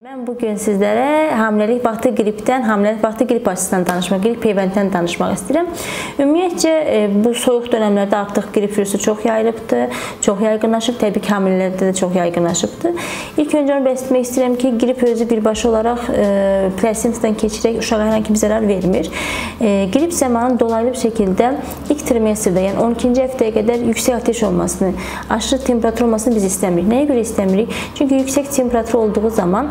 Mən bugün sizlərə hamiləlik vaxtı qripdən, hamiləlik vaxtı qrip aşısından danışmaq, qrip peyvəndindən danışmaq istəyirəm. Ümumiyyətcə, bu soyuq dönəmlərdə artıq qrip virusu çox yayılıbdır, çox yaygınlaşıb, təbii ki, hamilələrdə də çox yaygınlaşıbdır. İlk öncə onu belirtmək istəyirəm ki, qrip özü birbaşa olaraq plasentadan keçirək uşağa hər hansı bir zərər vermir. Qrip zamanı dolaylı bir şəkildə ilk trimestrdə, yəni 12-ci həftəyə qədər yüksək ateş olmasını, aşırı temperatur olmasını biz istəmirik. Nəyə görə istəmirik? Çünki yüksək temperatur olduğu zaman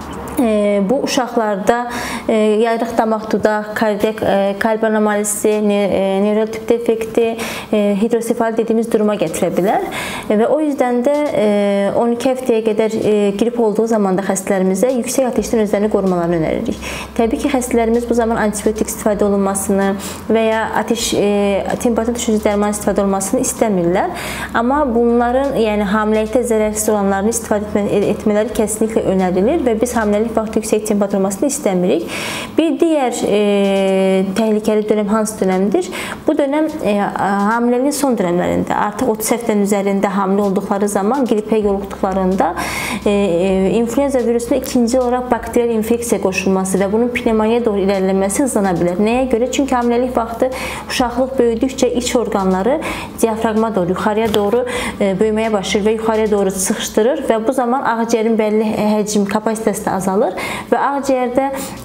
bu uşaqlarda yayrıq damaq dudaq, qalb anomalisi, neyral tüp defekti, hidrosefali dediyimiz duruma gətirə bilər. Və o yüzdən də 12 həftəyə qədər qrip olduğu zamanda xəstələrimizə yüksək ateşdən özlərini qorumalarını önəririk. Təbii ki, xəstələrimiz bu zaman antibiotik istifadə olunmasını və ya temperatur düşürücü dərman istifadə olunmasını istəmirlər. Amma bunların, yəni hamiləlikdə zərərsiz olanlarını istifadə etmələri kəsinliklə önərilir və biz hamiləlik vaxtı yüksək temperatur olmasını istəmirik. Bir digər təhlükəli dönəm hansı dönəmdir? Bu dönəm hamileliyin son dönəmlərində, artıq 30 həftənin üzərində hamilə olduqları zaman, qripə yoluxduqlarında influenza virusuna ikinci olaraq bakteriyal infeksiya qoşulması və bunun pnevmoniyaya doğru irəliləməsi hızlana bilər. Nəyə görə? Çünki hamiləlik vaxtı uşaqlıq böyüdükcə iç orqanları diafraqma doğru, yuxarıya doğru böyüməyə başlayır və yuxarıya doğru sıxışdırır və bu zaman ağciyərin bəlli həcm, kapasitəsi də azalır. Və ağciyərdə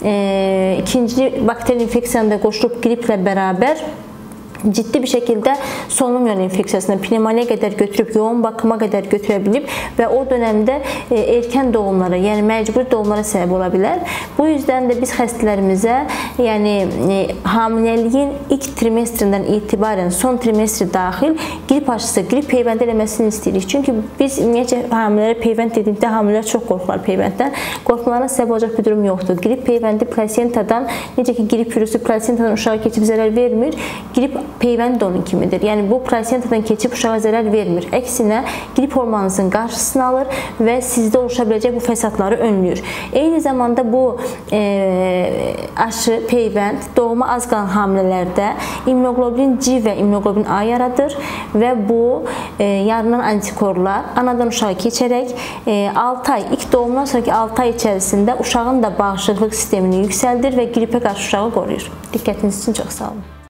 ikinci bakteriyal infeksiyanın da qoşulub qriplə bərabər ciddi bir şəkildə solunum yolu infeksiyasına, pnevmoniyaya qədər götürüb, yoğun bakıma qədər götürə bilib və o dönəmdə erkən doğumlara, yəni məcburi doğumlara səbəb ola bilər. Bu yüzdən də biz xəstələrimizə, yəni hamiləliyin ilk trimestrindən etibarən son trimestri daxil qrip aşısı, qrip peyvəndi eləməsini istəyirik. Çünki biz ümumiyyətcə hamilələrə peyvənd dedikdə hamilələr çox qorxurlar peyvənddən. Qorxmalarına səbəb olacaq bir durum yoxdur. Qrip peyvəndi plasentadan, necə ki qrip virusu plasentadan uşağa keçib zərər vermir, qrip peyvənd də onun kimidir. Yəni bu plasentadan keçib uşağa zərər vermir. Əksinə qrip olmanızın qarşısını alır və sizdə oluşa biləcək bu fəsadları önləyir. Eyni zamanda bu aşı, peyvənd doğuma az qalan hamilələrdə immunoglobulin C və immunoglobulin A yaradır və bu yaranan antikorlar anadan uşağa keçərək 6 ay, ilk doğumdan sonraki 6 ay içərisində uşağın da bağışıqlıq sistemini yüksəldir və qripə qarşı uşağı qoruyur. Diqqətiniz üçün çox sağ olun.